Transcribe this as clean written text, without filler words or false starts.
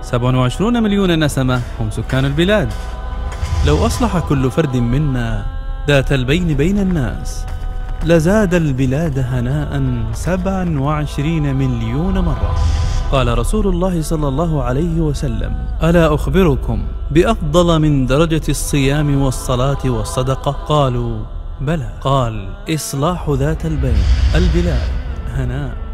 27 مليون نسمة هم سكان البلاد. لو أصلح كل فرد منا ذات البين بين الناس لزاد البلاد هناء 27 مليون مرة. قال رسول الله صلى الله عليه وسلم: ألا أخبركم بأفضل من درجة الصيام والصلاة والصدقة؟ قالوا: بلى. قال: إصلاح ذات البين. البلاد هناء.